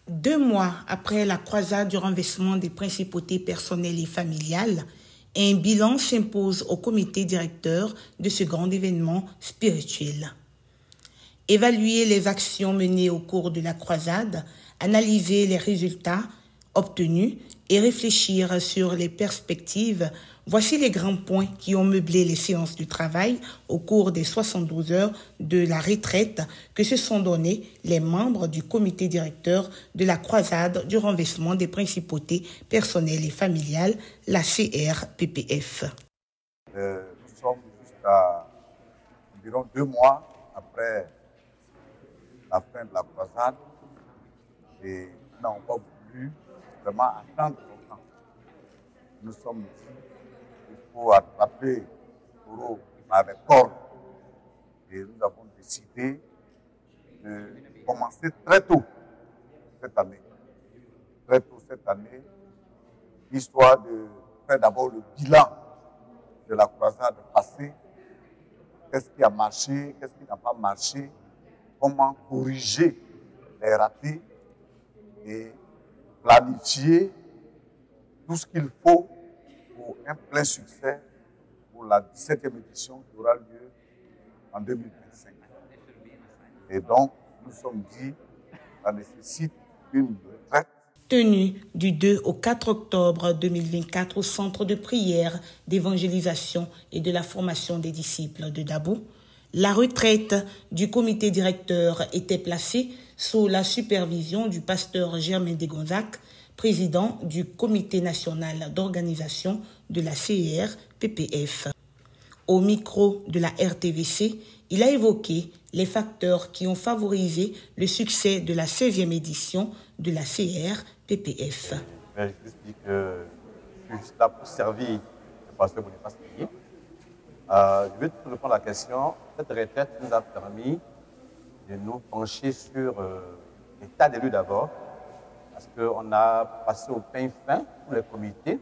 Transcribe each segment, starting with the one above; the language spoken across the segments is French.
2 mois après la croisade du renversement des principautés personnelles et familiales, un bilan s'impose au comité directeur de ce grand événement spirituel. Évaluer les actions menées au cours de la croisade, analyser les résultats obtenus et réfléchir sur les perspectives, voici les grands points qui ont meublé les séances de travail au cours des 72 heures de la retraite que se sont donnés les membres du comité directeur de la croisade du renversement des principautés personnelles et familiales, la CRPPF. Nous sommes juste à environ 2 mois après la fin de la croisade et nous n'avons pas voulu vraiment attendre longtemps. Nous sommes ici, il faut attraper le taureau par les cornes et nous avons décidé de commencer très tôt cette année. Très tôt cette année, histoire de faire d'abord le bilan de la croisade passée. Qu'est-ce qui a marché, qu'est-ce qui n'a pas marché, comment corriger les ratés et planifier tout ce qu'il faut pour un plein succès pour la 17e édition qui aura lieu en 2025. Et donc, nous sommes dit, ça nécessite une retraite. Tenue du 2 au 4 octobre 2024 au centre de prière, d'évangélisation et de la formation des disciples de Dabo, la retraite du comité directeur était placée sous la supervision du pasteur Germain Desgonzac, président du comité national d'organisation de la CRPPF. Au micro de la RTVC, il a évoqué les facteurs qui ont favorisé le succès de la 16e édition de la CRPPF. Je juste dire que je suis juste là pour servir le pasteur Boniface Meillet. Je vais te répondre à la question. Cette retraite nous a permis de nous pencher sur l'état des lieux d'abord, parce qu'on a passé au pain fin pour les comités.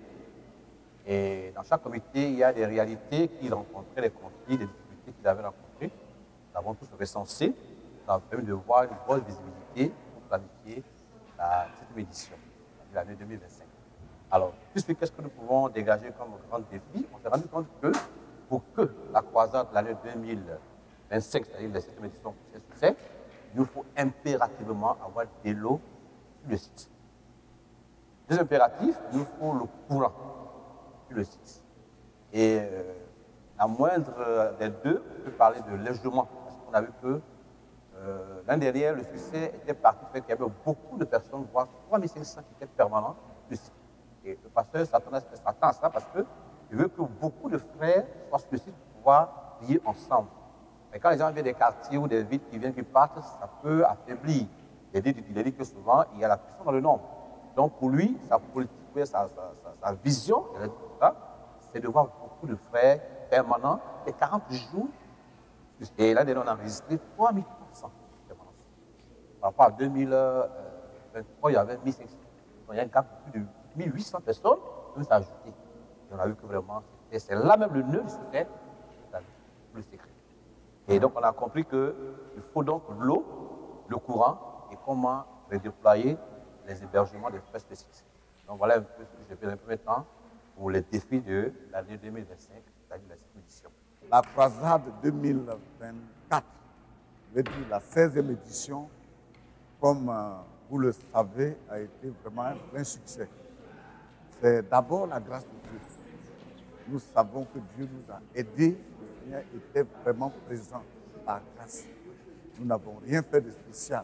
Et dans chaque comité, il y a des réalités qu'ils rencontraient, des conflits, des difficultés qu'ils avaient rencontrées. Nous avons tous recensé. Ça a permis de voir une bonne visibilité pour planifier la 7e édition de l'année 2025. Alors, puisque qu'est-ce que nous pouvons dégager comme grand défi? On s'est rendu compte que pour que la croisade de l'année 2025, c'est-à-dire la 7e édition, puisse être succès, il nous faut impérativement avoir des lots sur le site. Deuxième impératif, il nous faut le courant sur le site. Et la moindre des deux, on peut parler de logement, parce qu'on a vu que l'année dernière, le succès était parti du fait qu'il y avait beaucoup de personnes, voire 3500 qui étaient permanents sur le site. Et le pasteur s'attend à ça parce qu'il veut que beaucoup de frères soient sur le site pour pouvoir prier ensemble. Mais quand les gens viennent des quartiers ou des villes qui viennent, qui partent, ça peut affaiblir. Il dit que souvent, il y a la puissance dans le nombre. Donc pour lui, sa politique, sa vision, c'est de voir beaucoup de frères permanents et 40 jours. Et là, on a enregistré 3300 permanents. Par rapport à 2023, il y avait 1500. Donc il y a un gap de plus de 1800 personnes qui nous ajouté. Et on a vu que vraiment, c'est là même le nœud du secret, le secret. Et donc on a compris qu'il faut donc l'eau, le courant et comment redéployer les hébergements des frères spécifiques. Donc voilà un peu ce que j'ai fait dans le premier temps pour les défis de l'année 2025, c'est-à-dire la 7e édition. La croisade 2024, je veux dire la 16e édition, comme vous le savez, a été vraiment un plein succès. C'est d'abord la grâce de Dieu. Nous savons que Dieu nous a aidés, le Seigneur était vraiment présent par grâce. Nous n'avons rien fait de spécial.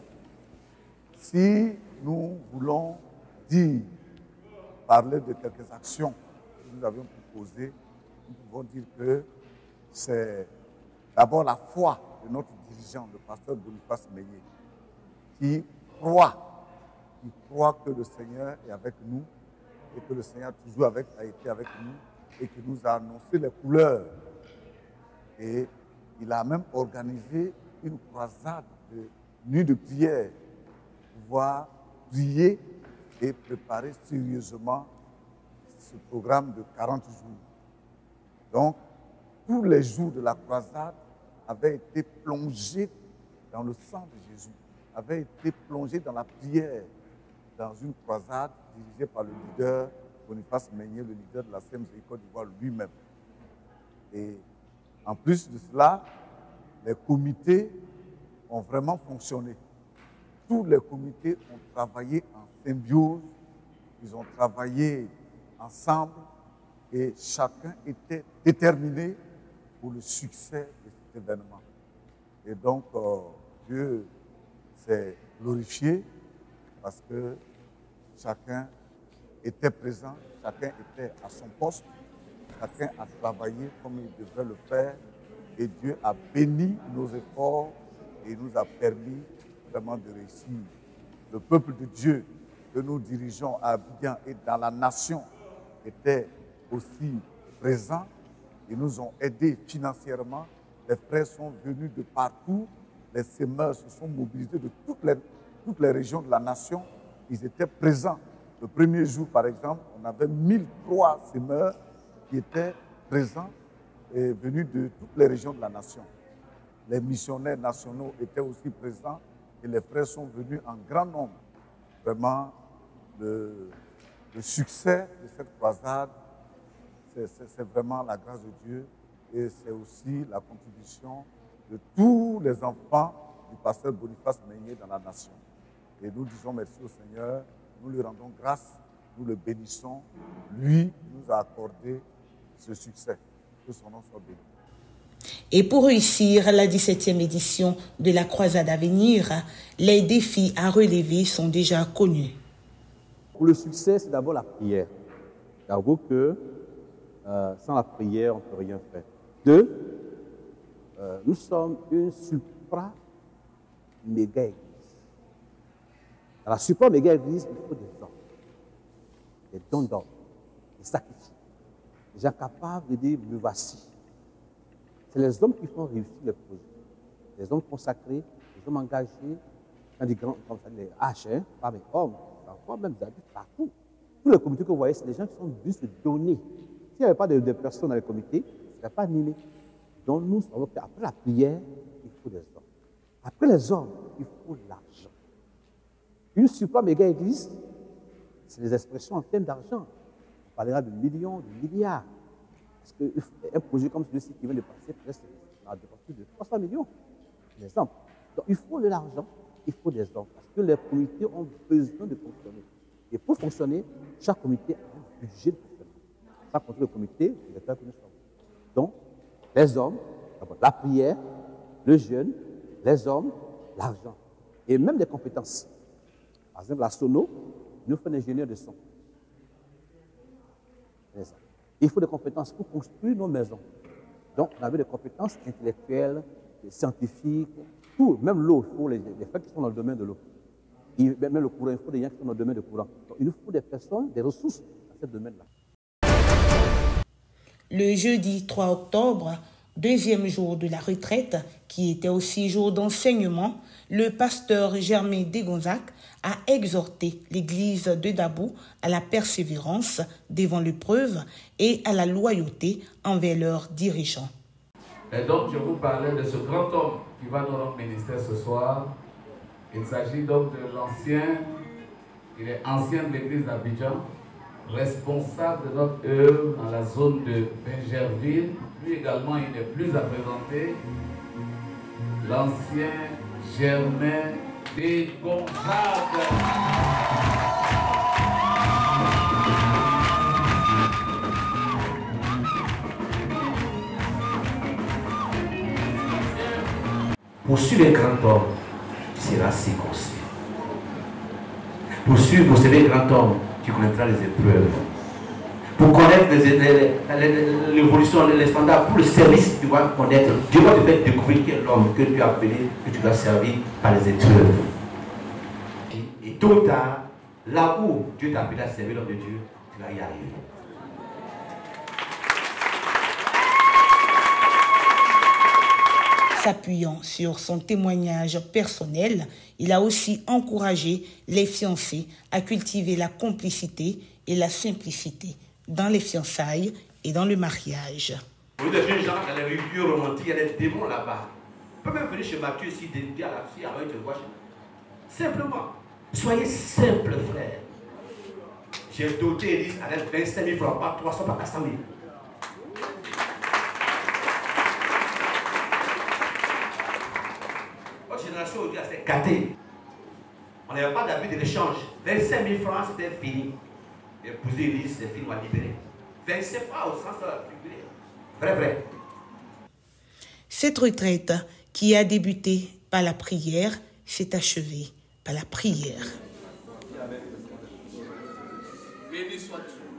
Si nous voulons parler de quelques actions que nous avions proposées, nous pouvons dire que c'est d'abord la foi de notre dirigeant, le pasteur Boniface Meillet, qui croit que le Seigneur est avec nous et que le Seigneur toujours a été avec nous et qui nous a annoncé les couleurs. Et il a même organisé une croisade de nuit de prière pour pouvoir prier et préparer sérieusement ce programme de 40 jours. Donc, tous les jours de la croisade avaient été plongés dans le sang de Jésus, avaient été plongés dans la prière dans une croisade dirigée par le leader Boniface Meignet, le leader de la CMPI Côte d'Ivoire lui-même. Et en plus de cela, les comités ont vraiment fonctionné. Tous les comités ont travaillé en symbiose, ils ont travaillé ensemble et chacun était déterminé pour le succès de cet événement. Et donc, Dieu s'est glorifié parce que chacun était présent, chacun était à son poste, chacun a travaillé comme il devrait le faire et Dieu a béni nos efforts et nous a permis vraiment de réussir. Le peuple de Dieu que nous dirigeons à Abidjan et dans la nation était aussi présent. Ils nous ont aidés financièrement. Les frères sont venus de partout. Les semeurs se sont mobilisés de toutes les régions de la nation. Ils étaient présents. Le premier jour, par exemple, on avait 1003 semeurs qui étaient présents et venus de toutes les régions de la nation. Les missionnaires nationaux étaient aussi présents et les frères sont venus en grand nombre. Vraiment, le succès de cette croisade, c'est vraiment la grâce de Dieu et c'est aussi la contribution de tous les enfants du pasteur Boniface Meignet dans la nation. Et nous disons merci au Seigneur, nous lui rendons grâce, nous le bénissons. Lui nous a accordé ce succès. Que son nom soit béni. Et pour réussir la 17e édition de la croisade à venir, les défis à relever sont déjà connus. Pour le succès, c'est d'abord la prière. J'avoue que sans la prière, on ne peut rien faire. 2, nous sommes une supra-méga-église. Dans la supra-méga-église, il faut des hommes, des dons d'hommes, des sacrifices, des gens capables de dire, me voici. C'est les hommes qui font réussir les projets. Les hommes consacrés, les hommes engagés, quand des grands, comme ça, les H, pas mes hommes, parfois même des adultes partout. Tous les comités que vous voyez, c'est des gens qui sont venus se donner. S'il n'y avait pas de personnes dans les comités, ça ne serait pas animé. Donc nous savons qu'après la prière, il faut des hommes. Après les hommes, il faut l'argent. Une supra-méga-église, c'est des expressions en termes d'argent. On parlera de millions, de milliards. Parce qu'un projet comme celui-ci qui vient de passer, peut-être à plus de 300 millions, par exemple. Donc il faut de l'argent, il faut des hommes. Parce que les comités ont besoin de fonctionner. Et pour fonctionner, chaque comité a un budget de fonctionnement. Ça compte le comité, les directeurs que nous sommes. Donc, les hommes, la prière, le jeûne, les hommes, l'argent. Et même des compétences. Par exemple, la sono, nous fait un ingénieur de son. Il faut des compétences pour construire nos maisons. Donc, on avait des compétences intellectuelles, scientifiques, tout, même l'eau, il faut les gens qui sont dans le domaine de l'eau. Même le courant, il faut des gens qui sont dans le domaine du courant. Donc, il nous faut des personnes, des ressources dans ce domaine-là. Le jeudi 3 octobre, deuxième jour de la retraite, qui était aussi jour d'enseignement, le pasteur Germain Degonzac a exhorté l'église de Dabou à la persévérance devant l'épreuve et à la loyauté envers leurs dirigeants. Et donc, je vous parlais de ce grand homme qui va dans notre ministère ce soir. Il s'agit donc de l'ancien, il est ancien de l'église d'Abidjan, responsable de notre œuvre dans la zone de Benjerville. Lui également, il n'est plus à présenter. L'ancien Germain Degonzac. Poursuivre les grands hommes sera circoncis. Poursuivre les grands hommes, tu connaîtras les épreuves. Pour connaître l'évolution, les standards, pour le service, tu vas connaître. Dieu va te faire découvrir quel homme que tu as appelé, que tu dois servir par les épreuves. Et tôt ou tard, là où Dieu t'a appelé à servir l'homme de Dieu, tu vas y arriver. S'appuyant sur son témoignage personnel, il a aussi encouragé les fiancés à cultiver la complicité et la simplicité dans les fiançailles et dans le mariage. Vous êtes des jeunes gens, il y a les reviews romantiques, il y a des démons là-bas. On peut même venir chez Mathieu ici, dire à la fille, alors il te voit chez moi. Simplement, Soyez simple, frère. J'ai doté Élise avec 25 000 francs, pas 300, pas 400 000. Votre génération aujourd'hui, c'est gâté. On n'avait pas d'habitude d'échange. 25 000 francs, c'était fini. Épouser Élise, c'est fini, on va libérer. 25 pas au sens figuré. Vrai, vrai. Cette retraite, qui a débuté par la prière, s'est achevée par la prière. Béni sois-tu.